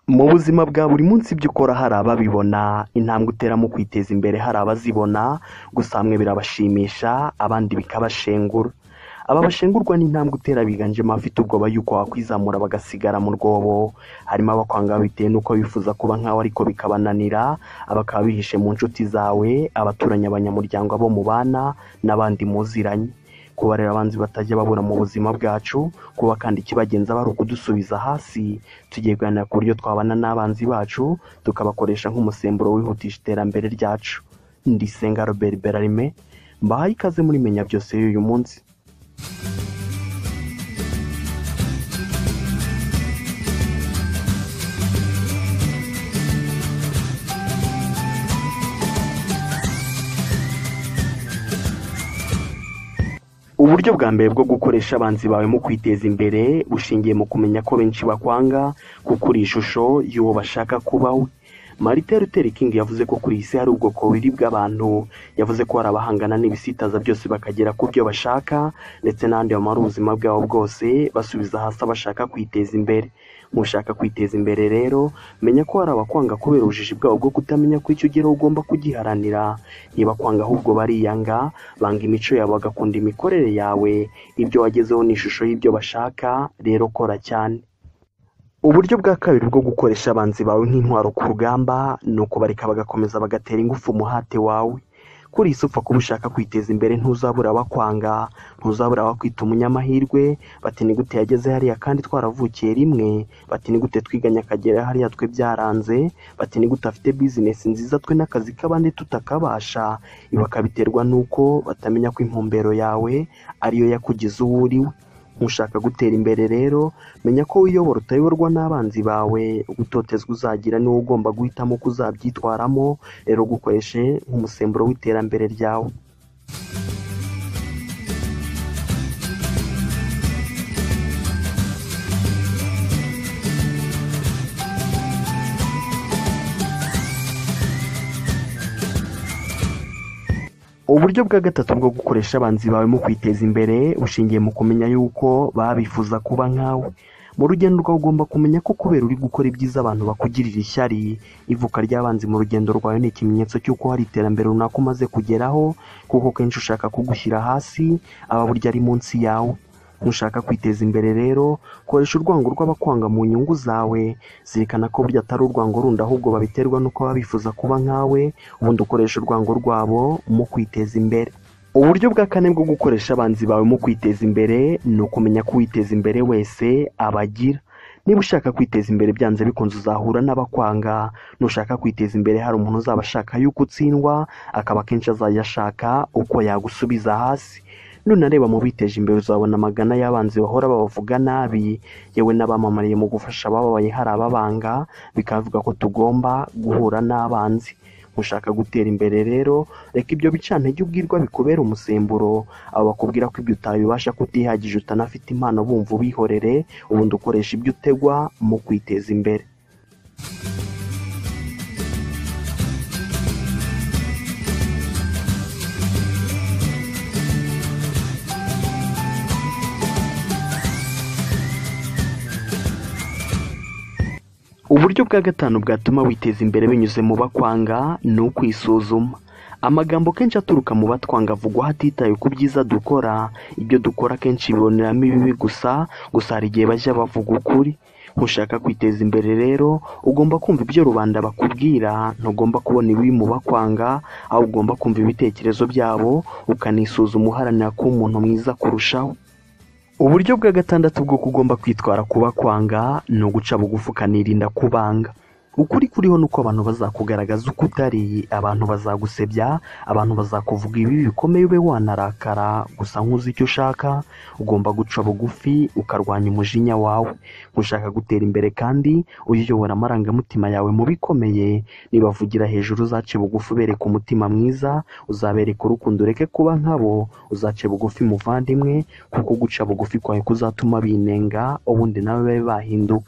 Mu buzima bwa buri munsi ibyo ukora hari ababibona, intambwe utera mu kwiteza imbere hari abazibona, gusa bamwe birabashimisha abandi bikabashengura. Aba bashengurwa n'intambwe utera biganjemo abafite ubwoba yuko wakwizamura bagasigara mu rwobo, harimo abakwanga bitewe n'uko bifuza kuba nkawe ariko bikabananira, abakaba bihishe mu nshuti zawe, abaturanyi, abanyamuryango, abo mubana n'abandi muziranye. Kuba rero abanzi batajya babura mu buzima bwacu, kuba kandi ikibagenza bari ukudusubiza hasi, tugiye kuganira ku buryo twabana n'abanzi bacu tukabakoresha nk'umusemburo wihutisha iterambere ryacu. Ndisenga Robert Berarime, mbahaye ikaze muri Menya Byose y'uyu munsi. Uburyo bwa mbere bwo gukoresha abanzi bawe mu kwiteza imbere bushingiye mu kumenya ko benshi bakwanga kuko uri ishusho y'uwo bashaka kuba we. Martin Luther King yavuze ko kuri iyi si hari ubwoko bubiri bw'abantu. Yavuze ko hari abahangana n'ibisitaza byose bakagera ku byo bashaka, ndetse n'abandi bamara ubuzima bwabo bwose basubiza hasi abashaka kwiteza imbere. Mushaka kwiteza imbere rero, menya ko hari abakwanga kubera ubujiji bwabo bwo kutamenya ko icyo ugeraho ugomba kugiharanira. Niba kwanga ahubwo bariyanga, banga imico yawe bagakunda imikorere yawe, ibyo wagezeho ni ishusho y'ibyo bashaka, rero kora cyane. Uburyo bwa kabiri bwo gukoresha abanzi bawe nk'intwaro ku rugamba ni ukubareka bagakomeza bagatera ingufu umuhate wawe. Kuri iyi si upfa kuba ushaka kwiteza imbere ntuzabura abakwanga, ntuzabura abakwita umunyamahirwe, bati ni gute yageze hariya kandi twaravukiye rimwe, bati ni gute twiganye akagera hariya twe byaranze, bati ni gute afite bizinesi nziza twe n'akazi k'abandi tutakabasha. Ibi bakabiterwa n'uko batamenya ko intumbero yawe ariyo yakugize uwo uriwe. Mushaka gutera imbere rero, menya ko wiyobora utayoborwa n'abanzi bawe, gutotezwa uzagira niwo ugomba guhitamo ko uzabyitwaramo, rero gukoreshe nk'umusemburo w'iterambere ryawe. Uburyo bwa gatatu bwo gukoresha abanzi bawe mu kwiteza imbere bushingiye mu kumenya yuko babifuza kuba nkawe. Mu rugendo rwawe ugomba kumenya ko kubera uri gukora ibyiza abantu bakugirira ishyari. Ivuka ry'abanzi mu rugendo rwawe ni ikimenyetso cy'uko hari iterambere runaka umaze kugeraho, kuko kenshi ushaka kugushyira hasi aba burya ari munsi yawe. Nushaka kwiteza imbere rero, koresha urwango rw'abakwanga mu nyungu zawe. Zirikana ko burya atari urwango rundi, ahubwo babiterwa n'uko baba bifuza kuba nkawe, ubundi ukoresha urwango rwabo mu kwiteza imbere. Uburyo bwa kane bwo gukoresha abanzi bawe mu kwiteza imbere ni ukumenya ko uwiteza imbere wese abagira. Niba ushaka kwiteza imbere byanze bikunze uzahura n'abakwanga. Nushaka kwiteza imbere hari umuntu uzaba ashaka yuko utsindwa, akaba akenshi azajya ashaka uko yagusubiza hasi. Nunareba mu biteje imbere uzabona amagana y'abanzi bahora babavuga nabi, yewe n'abamamariye mu gufasha abababaye hari ababanga, bikavuga ko tugomba guhura n'abanzi. Mushaka gutera imbere rero, reka ibyo bicantege ubwirwa bikubera umusemburo. Abo bakubwira ko ibyo utabibasha, kutihagije, utanafite impano, bumva ubihorere, ubundi ukoresha ibyo utegwa mu kwiteza imbere. Uburyo bwa gatanu bwatuma witeza imbere binyuze mu bakwanga ni ukwisuzuma. Amagambo kenshi aturuka mu batwanga avugwa hatitaye ku byiza dukora. Ibyo dukora kenshi biboneramo ibibi gusa hari igihe bajya bavuga ukuri. Ntushaka kwiteza imbere rero, ugomba kumva ibyo rubanda bakubwira, ntugomba kubona ibibi mu bakwanga, aho ugomba kumva ibitekerezo byabo, ukanisuzuma uharanira kuba umuntu mwiza kurushaho. Uburyo bwa gatandatu bwo kugomba kwitwara kuba kwanga ni uguca bugufi ukanirinda kubanga. Ukuri kuriho nuko abantu bazakugaragaza uko utari, abantu bazagusebya, abantu bazakuvuga ibi bikomeye ube wanarakara, gusa nkuzi icyo ushaka, ugomba guca bugufi ukarwanya umujinya wawe. Ushaka gutera imbere kandi uyiyobora amarangamutima yawe mu bikomeye. Nibavugira hejuru uzace bugufi ubereka umutima mwiza, uzabereka urukundo, ureke kuba nkabo, uzace bugufi muvandimwe, kuko guca bugufi kwawe kuzatuma binenga, ubundi nawe babe bahinduka.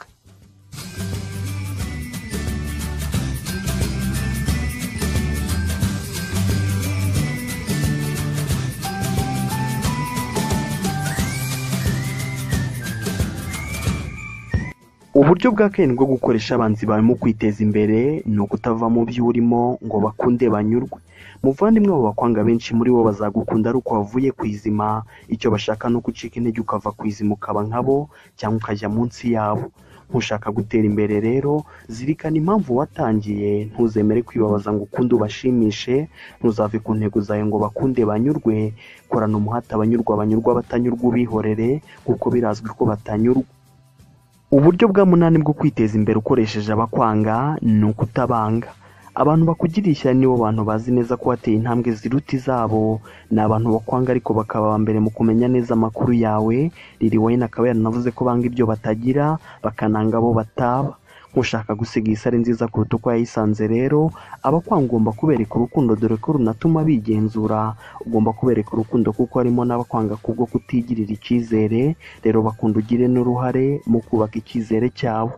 Uburyo bwa kane bwo gukoresha abanzi bawe mu kwiteza imbere ni ukutava mu byo urimo ngo bakunde banyurwe. Muvandimwe, abo bakwanga benshi muri bo bazagukunda ari uko wavuye ku izima. Icyo bashaka ni uko ucika intege ukava ku izima ukaba nkabo cyangwa ukajya munsi yabo. Ntushaka gutera imbere rero, zirikana impamvu watangiye. Ntuzemere kwibabaza ngo ukunde ubashimishe. Ntuzave ku ntego zawe ngo bakunde banyurwe. Korana umuhate abanyurwa batanyurwa ubihorere, kuko birazwi ko batanyurwa. Uburyo bwa munani bwo kwiteza imbere ukoresheje abakwanga ni ukutabanga. Abantu bakugiriye ishyari nibo bantu bazi neza ko wateye intambwe ziruta izabo. Ni abantu bakwanga ariko bakaba aba mbere mu kumenya neza amakuru yawe. Lil Wayne akaba yaranavuze ko banga ibyo batagira, bakananga abo bataba. Ntushaka gusiga iyi sare nziza kuruta uko yayisanze rero, abakwanga ugomba kubereka urukundo, dore ko runatuma bigenzura. Ugomba kubereka urukundo kuko harimo n'abakwanga kubwo kutigirira icyizere. Rero bakunda ugire n'uruhare mu kubaka icyizere cyabo.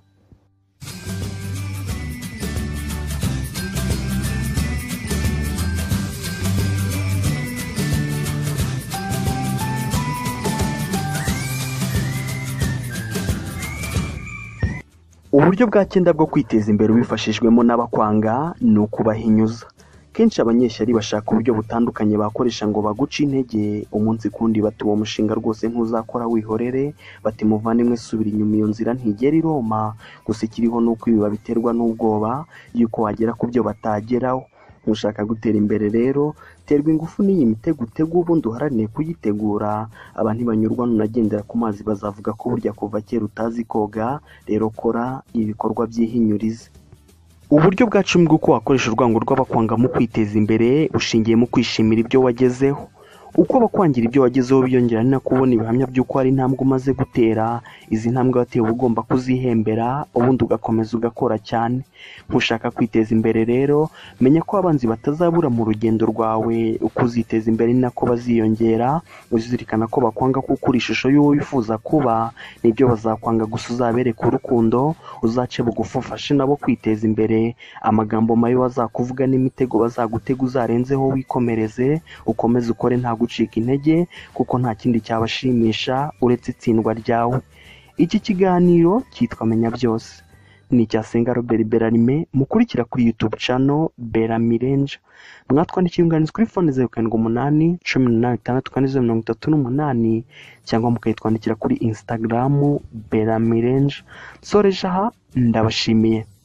Uburyo bwa cyenda bwo kwiteza imbere ubifashijwemo n'abakwanga ni ukubahinyuza. Kenshi abanyeshyari bashaka uburyo butandukanye bakoresha ngo baguce intege. Umunsi kundi bati uwo mushinga rwose ntuzakora, wihorere. Bati muvandimwe, subira inyuma, iyo nzira ntigera i Roma. Gusa ikiriho ni uko ibi babiterwa n'ubwoba yuko wagera ku byo batageraho. Ntushaka gutera imbere rero, terwa ingufu n'iyi mitego utega, ubundi uharanire kuyitegura. Aba ntibanyurwa nunagendera ku mazi, bazavuga ko burya kuva kera utazi koga. Rero kora ibikorwa by'ihinyurize. Uburyo bwa cumi bw'uko wakoresha urwango rw'abakwanga mu kwiteza imbere bushingiye mu kwishimira ibyo wagezeho. Uko bakwangira ibyo wagezeho biyongera ni nako ubona ibihamya by'uko hari intambwe umaze gutera. Izi ntambwe wateye uba ugomba kuzihembera, ubundi ugakomeza ugakora cyane. Ntushaka kwiteza imbere rero, menya ko abanzi batazabura mu rugendo rwawe. Uko uziteza imbere ni nako baziyongera. Uzirikana ko bakwanga kuko uri ishusho y'uwo wifuza kuba. Nibyo bazakwanga, gusa uzabereka urukundo, uzace bugufi ufashe nabo kwiteza imbere. Amagambo mabi bazakuvuga n'imitego bazagutega uzarenzeho wikomereze, ukomeze ukore nta gucika intege, kuko nta kindi cyabashimisha uretse itsindwa ryawe. Iki kiganiro cyitwa Menya Byose, ni icya Senga Robert Berarime. Mukurikira kuri YouTube channel Beramirenja. Mwatwandikiye inyunganizi kuri phone 0788 cyangwa mukayitwandikira kuri Instagram Beramirenja. Soreje aha, ndabashimiye.